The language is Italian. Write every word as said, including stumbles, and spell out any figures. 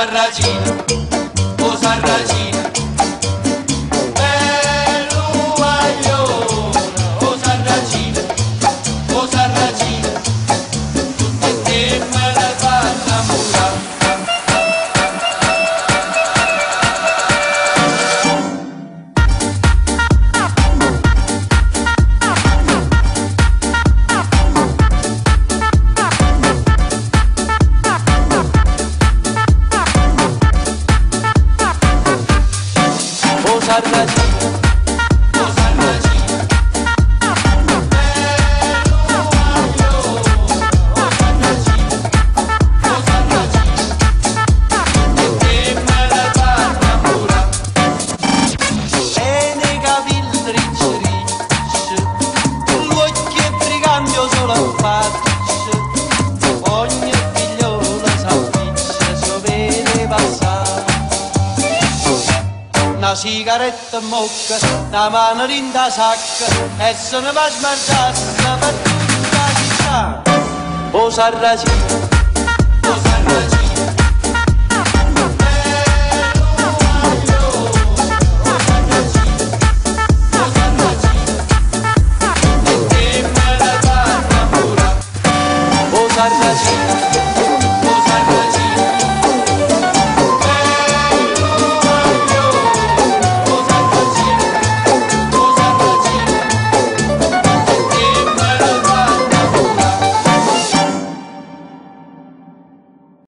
Sarracino, oh Sarracino, bello guaglione, oh Sarracino, oh Sarracino, tutte e te me le fanno innamorare. Sarracino, oh Sarracino, bello guaglione, oh Sarracino, oh Sarracino, e te me la fanno innamorare. E nei capelli ricci ricci, l'occhio è brigante o solo a faccia, ogni figliola s'afficcia, si vede passare. Una sigaretta in bocca, una mano in da sacca e se ne va a smargiarsi per tutta la città. Oh Sarracino, oh Sarracino, bello guaglione, oh Sarracino, oh Sarracino, e te me la fanno innamorare. Oh Sarracino.